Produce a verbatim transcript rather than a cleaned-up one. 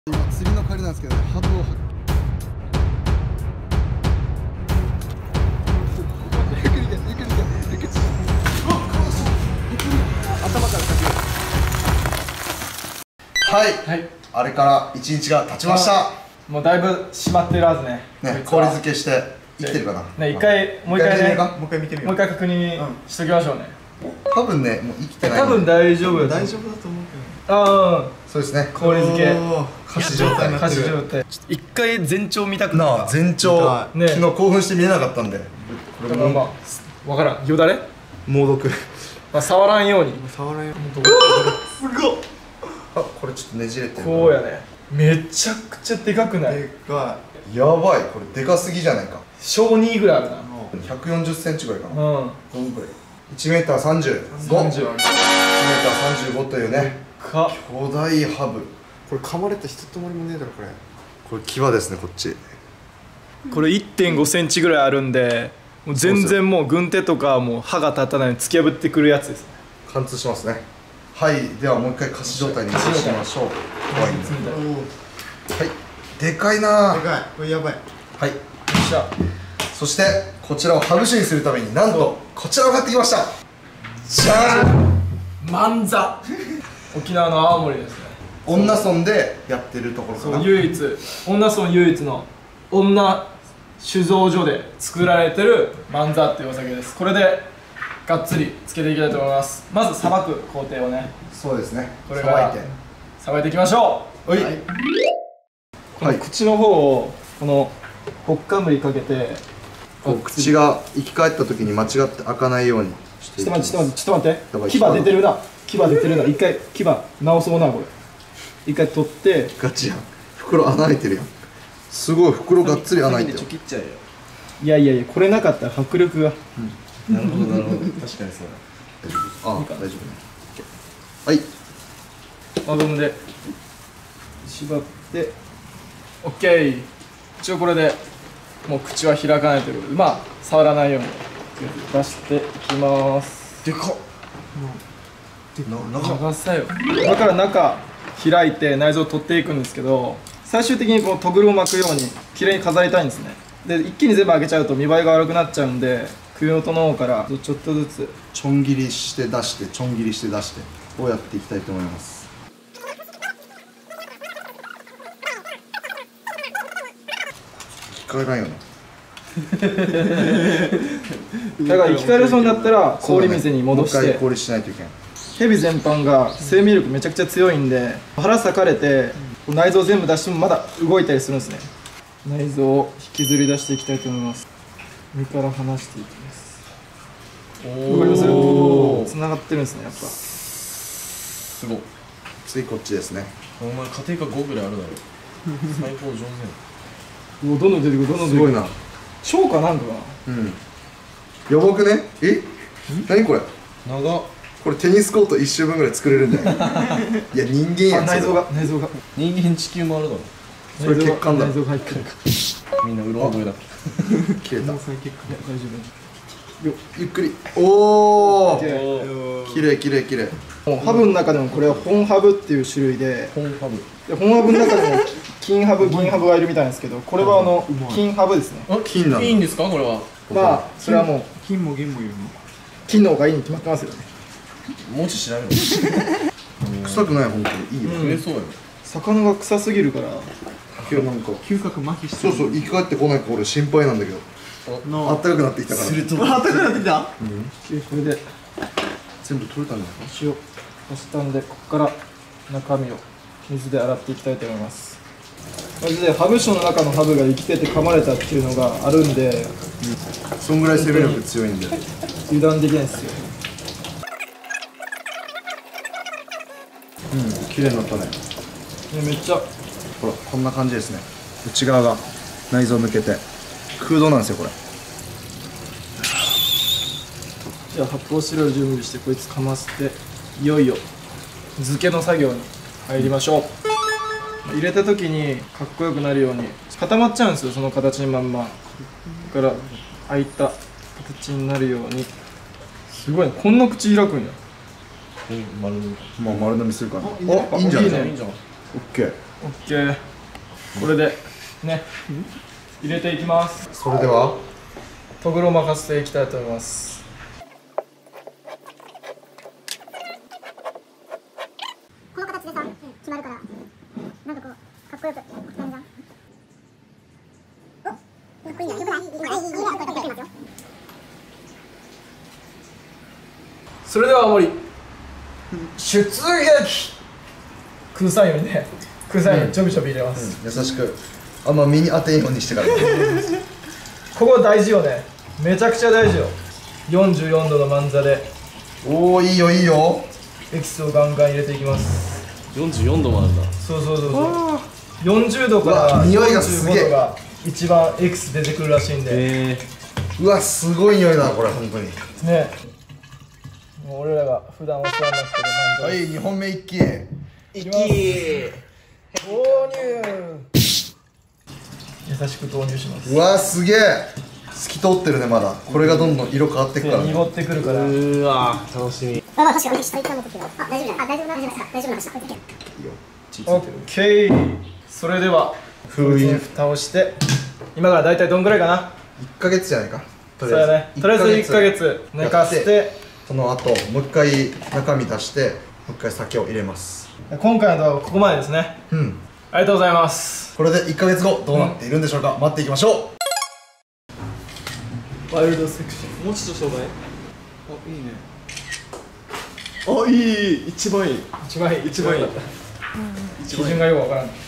今釣りの帰りなんですけど、ハブを発ゆっくりでゆっくりでゆっくりで頭からかける。 はい、 はい、 あれから一日が経ちました。 もうだいぶ締まってるはずね。 ね、氷漬けして生きてるかな。 ね、一回もう一回ね、 もう一回見てみよう。 もう一回確認しときましょうね。 多分ね、もう生きてない。 多分大丈夫。 大丈夫だと思うけど。 ああ、 そうですね。 氷漬け。 仮死状態。 仮死状態。一回全長見たくなあ、全長。 ね、 昨日興奮して見れなかったんで。 これもまあわからん。よだれ？ 猛毒。 まあ触らんように。 触らんよ。 すごっ。あ、これちょっとねじれてる。 こうやね。めちゃくちゃでかくない？ でかい。やばい、これでかすぎじゃないか。 小にぐらいあるな。 ひゃくよんじゅっセンチぐらいかな。 うん。 このぐらい。いちメーターさんじゅうご。 三十。 いちメーターさんじゅうごというね。 か。 巨大ハブ。 これ噛まれたひととまりもねえだろこれ。 これ牙ですね、こっち。 これ いってんごセンチぐらいあるんで、もう全然もう軍手とかもう歯が立たないのに突き破ってくるやつです。 貫通しますね。はい、ではもう一回仮死状態に戻しましょう。怖いんで。はい、でかいなでかい。これやばい。 はい。 よっしゃ。 そしてこちらをハブ酒にするためになんとこちらを買ってきました。じゃーん。 万座。沖縄の青森ですね。 恩納村でやってるところかな。 そう、唯一恩納村唯一の女酒造所で作られてる万座っていうお酒です。これでがっつりつけていきたいと思います。まずさばく工程をね、 そうですね。 これからさばいてさばいていきましょう。 はい、 この口の方をこのほっかむりかけて、 こう口が生き返った時に間違って開かないようにしていちょっきます。 と待ってちょっと待ってちょっと待って、牙出てるな、牙出てるな。一回牙直そうな。これ一回取って。 ガチやん。袋穴開いてるやん。すごい、袋がっつり穴開いてる。 切っちゃえよ。 いやいやいや、これなかったら迫力が。 なるほどなるほど。確かにそうだ。 ああ、大丈夫ね。はい。 輪ゴムで縛って OK。 一応これでもう口は開かないということで、まあ触らないように出していきます。 でかっ。 長さよ。だから中開いて内臓を取っていくんですけど、最終的にこのトグルを巻くようにきれいに飾りたいんですね。で一気に全部開けちゃうと見栄えが悪くなっちゃうんで、首元の方からちょっとずつちょん切りして出してちょん切りして出してこうやっていきたいと思います。聞こえないよね。 だから生き返りそうになったら氷水に戻して、 もう一回氷しないといけない。 ヘビ全般が生命力めちゃくちゃ強いんで、腹裂かれて内臓全部出してもまだ動いたりするんですね。内臓を引きずり出していきたいと思います。身から離していきます。わかります？つながってるんですね、やっぱ。 すごい。 次こっちですね。 お前家庭科ごぐらいあるだろ。最高上手やうお、どんどん出てくる、どんどん出てくる。 すごいな。 超かなんかかな。 うん。やばくね？え？何これ？ 長っ。 これテニスコート一周分ぐらい作れるんじゃない？いや人間やん。 内臓が内臓が人間地球もあるだろ。 それ血管だ。 内臓が入ってる。 みんなうろ覚えだ。 切れた。 大丈夫。 よゆっくり。おお。 で綺麗綺麗綺麗。 もうハブの中でもこれは本ハブっていう種類で、 本ハブ。 で本ハブの中でも金ハブ銀ハブがいるみたいなんですけど、これはあの金ハブですね。 あ、 金なの？ いいんですかこれは。 まあそれはもう金も銀もいるの。 金の方がいいに決まってますよね。 もうちょい調べろ。 臭くない本当にいいよ。 増えそうやろ。 魚が臭すぎるから。 今日なんか嗅覚麻痺してる。 そうそう生き返ってこないか俺心配なんだけど。あったかくなってきたから。 すると。 あったかくなってきた。 これで全部取れたんじゃないか。 塩足したんで、ここから中身を水で洗っていきたいと思います。マジでハブ酒の中のハブが生きてて噛まれたっていうのがあるんで、 そんぐらい生命力強いんで。 油断できないですよ。 うん綺麗になったね。 ね、めっちゃほらこんな感じですね。内側が内臓抜けて空洞なんですよこれ。 じゃあ発泡スチロール準備してこいつかませて、いよいよ漬けの作業に入りましょう。入れた時にかっこよくなるように固まっちゃうんですよ、その形にまんま。だから開いた形になるように。すごいね、こんな口開くんや。 丸。 まあ丸飲みするから。 あいいねあいいんじゃない？ いいねオッケー。 オッケー。これでね入れていきます。 それではとぐろ任せていきたいと思います。 この形でさ決まるからなんかこうかっこよくお二人がおかっこいいんだよ。よくない？いいね。いいね。これできますよ。 それでは青森出撃。空さんよりね空さんよりちょびちょび入れます、 優しくあんま身に当てんようにしてからここ大事よね。めちゃくちゃ大事よ。よんじゅうよんどのマンザでおおいいよいいよ。 エキスをガンガン入れていきます。 よんじゅうよんどもあるんだ。 そうそうそうそうよんじゅうどからうわ匂いがすげえよんじゅうごどが一番エキス出てくるらしいんでえうわすごい匂いだなこれ本当に。 ね。もう俺らが普段お世話になってるマンザはいにほんめ一気いきます。投入優しく投入します。 うわすげえ透き通ってるね。まだこれがどんどん色変わっていくからね。 濁ってくるからうーわー楽しみ。 まあまあ確かに下一回持ってきてあ大丈夫だ。あ大丈夫だ。大丈夫だ。大丈夫だ。大丈夫だ。 オッケー。それでは封印蓋をして今からだいたいどんぐらいかな。 いっかげつじゃないかとそうやね。とりあえずいっかげつ寝かせてその後もう一回中身出してもう一回酒を入れます。 今回の動画はここまでですね。 うんありがとうございます。 これでいっかげつごどうなっているんでしょうか、待っていきましょワイルドセクションもうちょっと障害。あ、いいね。あ、いい、一番いい。 一番いい一番いい。 基準がよくわからん。